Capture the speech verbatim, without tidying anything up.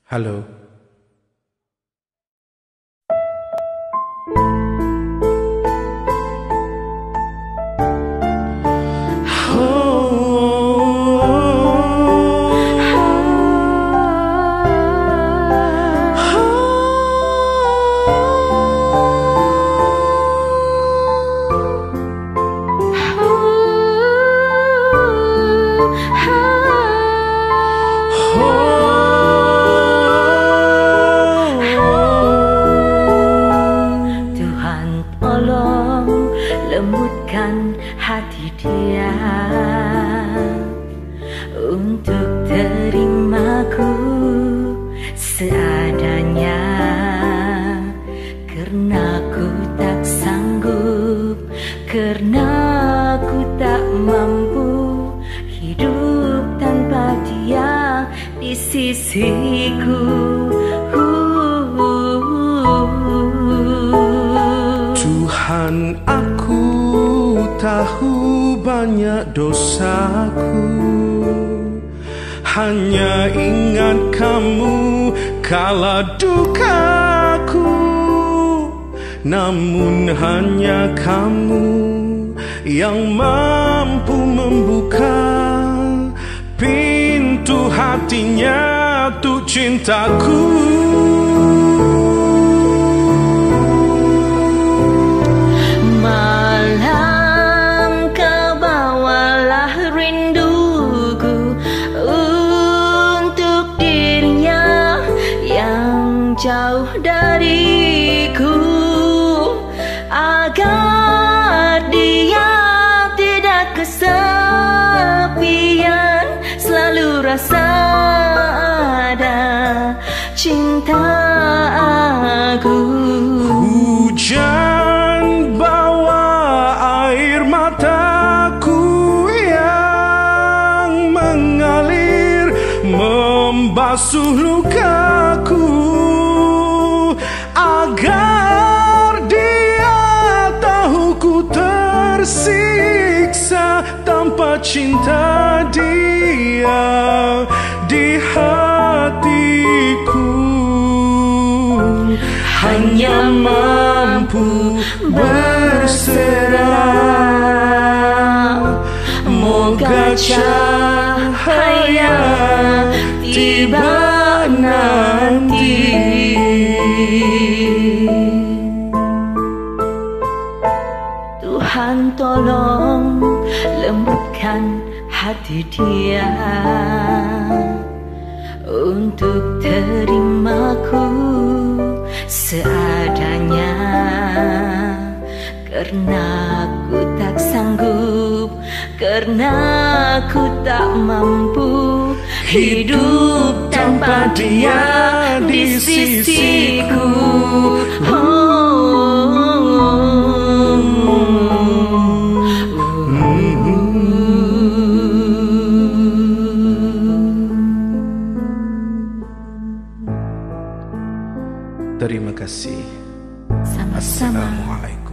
Halo. Lembutkan hati dia untuk terimaku seadanya, karena ku tak sanggup, karena ku tak mampu hidup tanpa dia di sisiku. Tuhan, aku tahu banyak dosaku, hanya ingat kamu kala dukaku. Namun hanya kamu yang mampu membuka pintu hatinya untuk cintaku. Jauh dariku, agar dia tidak kesepian, selalu rasa ada cintaku. Hujan bawa air mataku yang mengalir, membasuh lukaku, agar dia tahu ku tersiksa tanpa cinta dia di hatiku. Hanya mampu berserah, moga cahaya tiba nanti. Tuhan, tolong lembutkan hati dia untuk terimaku seadanya, karena ku tak sanggup, karena ku tak mampu hidup tanpa dia di sisiku. Oh. Terima kasih. Sama-sama. Assalamualaikum.